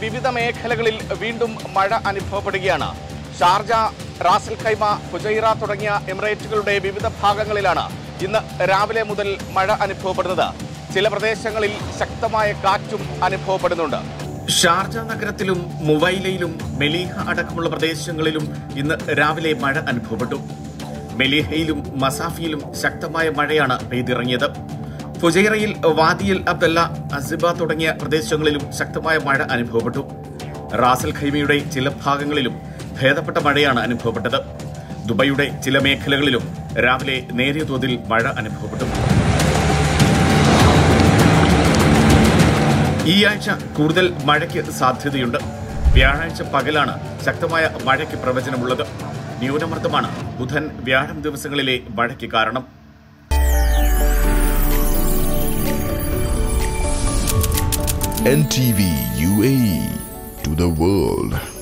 വിവിധ മേഖലകളിൽ വീണ്ടും മഴ അനുഭവപ്പെടുകയാണ്. ഷാർജ, റാസൽ ഖൈമ, ഫുജൈറ തുടങ്ങിയ എമിറേറ്റുകളുടെ വിവിധ ഭാഗങ്ങളിലാണ് ഇന്ന് രാവിലെ മുതൽ മഴ അനുഭവപ്പെടുന്നത്. ചില പ്രദേശങ്ങളിൽ ശക്തമായ കാറ്റും അനുഭവപ്പെടുന്നുണ്ട്. ഷാർജ നഗരത്തിലും മുവൈലയിലും മെലീഹ അടക്കമുള്ള പ്രദേശങ്ങളിലും ഇന്ന് രാവിലെ മഴ അനുഭവപ്പെട്ടു. മെലീഹയിലും മസാഫിയിലും ശക്തമായ മഴയാണ് പെയ്തിറങ്ങിയത്. ഫുജൈറയിൽ വാദിയൽ അബ്ദല്ല, അസിബ തുടങ്ങിയ പ്രദേശങ്ങളിലും ശക്തമായ മഴ അനുഭവപ്പെട്ടു. റാസൽ ഖൈമയുടെ ചില ഭാഗങ്ങളിലും ഭേദപ്പെട്ട മഴയാണ് അനുഭവപ്പെട്ടത്. ദുബൈയുടെ ചില മേഖലകളിലും രാവിലെ നേരിയ തോതിൽ മഴ അനുഭവപ്പെട്ടു. ഈ ആഴ്ച കൂടുതൽ മഴയ്ക്ക് സാധ്യതയുണ്ട്. വ്യാഴാഴ്ച പകലാണ് ശക്തമായ മഴയ്ക്ക് പ്രവചനമുള്ളത്. ന്യൂനമർദ്ദമാണ് ബുധൻ, വ്യാഴം ദിവസങ്ങളിലെ മഴയ്ക്ക് കാരണം. NTV UAE to the world.